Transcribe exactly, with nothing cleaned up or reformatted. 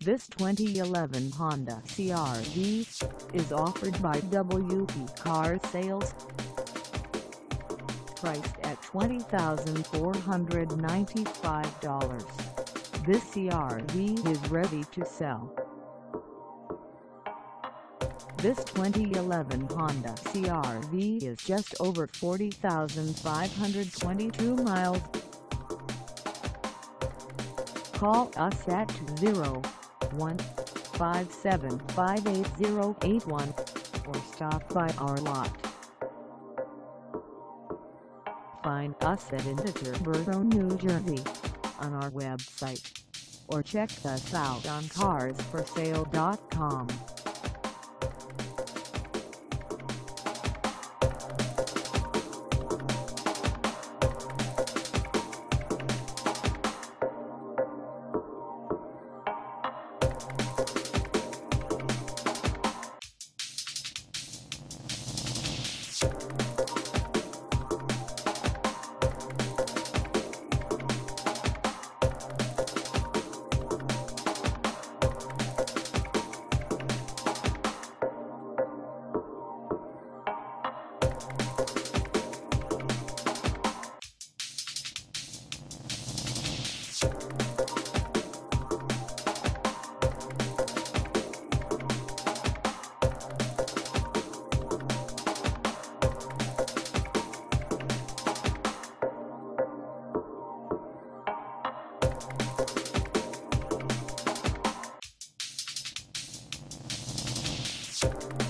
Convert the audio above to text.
This twenty eleven Honda C R V is offered by W P Car Sales. Priced at twenty thousand four hundred ninety-five dollars, this C R V is ready to sell. This twenty eleven Honda C R V is just over forty thousand five hundred twenty-two miles. Call us at two oh one, five seven five, eight oh eight one or stop by our lot. Find us at Teterboro, New Jersey on our website, or check us out on cars for sale dot com. You